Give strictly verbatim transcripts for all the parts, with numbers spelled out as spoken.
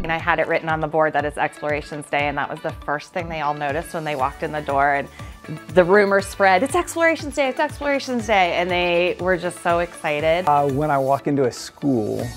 And I had it written on the board that it's Explorations Day, and that was the first thing they all noticed when they walked in the door. And the rumor spread, it's Explorations Day, it's Explorations Day, and they were just so excited. Uh, when I walk into a school,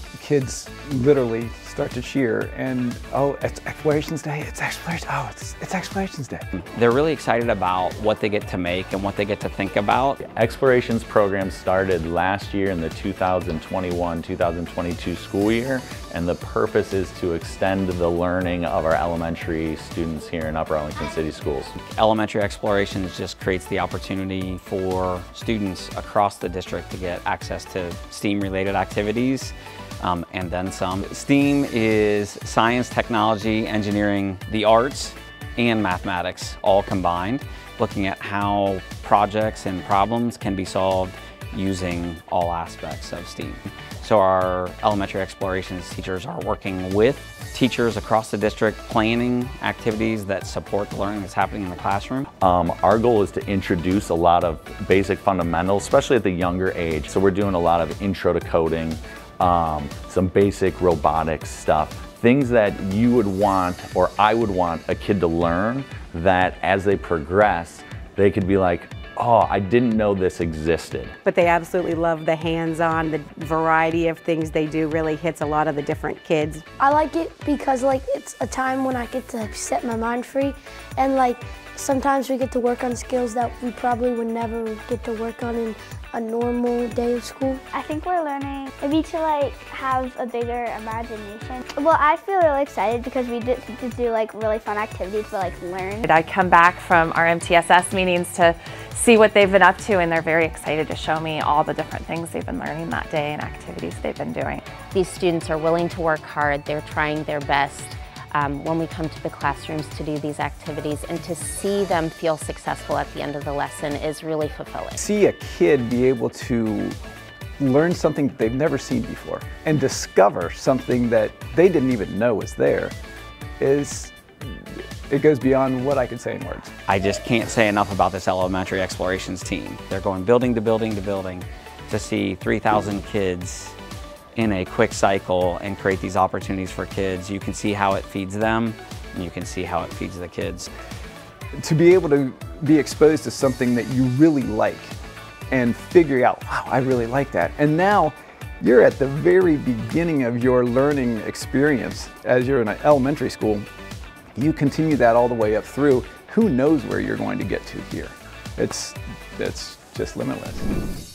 kids literally start to cheer, and oh, it's Explorations Day, it's Explorations, oh, it's, it's Explorations Day. They're really excited about what they get to make and what they get to think about. The Explorations program started last year in the two thousand twenty-one two thousand twenty-two school year, and the purpose is to extend the learning of our elementary students here in Upper Arlington City Schools. Elementary Explorations just creates the opportunity for students across the district to get access to STEAM-related activities. Um, and then some. STEAM is science, technology, engineering, the arts, and mathematics all combined, looking at how projects and problems can be solved using all aspects of STEAM. So our elementary explorations teachers are working with teachers across the district, planning activities that support the learning that's happening in the classroom. Um, our goal is to introduce a lot of basic fundamentals, especially at the younger age. So we're doing a lot of intro to coding, Um, some basic robotics stuff, things that you would want, or I would want a kid to learn, that as they progress, they could be like, oh, I didn't know this existed. But they absolutely love the hands-on, the variety of things they do really hits a lot of the different kids. I like it because like it's a time when I get to set my mind free, and like sometimes we get to work on skills that we probably would never get to work on in a normal day of school. I think we're learning maybe to like have a bigger imagination. Well, I feel really excited because we did to do like really fun activities to like learn. I come back from our M T S S meetings to see what they've been up to, and they're very excited to show me all the different things they've been learning that day and activities they've been doing. These students are willing to work hard, they're trying their best. Um, when we come to the classrooms to do these activities, and to see them feel successful at the end of the lesson is really fulfilling. See a kid be able to learn something they've never seen before and discover something that they didn't even know was there is, it goes beyond what I could say in words. I just can't say enough about this elementary explorations team. They're going building to building to building to see three thousand kids in a quick cycle and create these opportunities for kids. You can see how it feeds them, and you can see how it feeds the kids. To be able to be exposed to something that you really like and figure out, wow, I really like that. And now you're at the very beginning of your learning experience as you're in an elementary school. You continue that all the way up through. Who knows where you're going to get to here? It's, it's just limitless.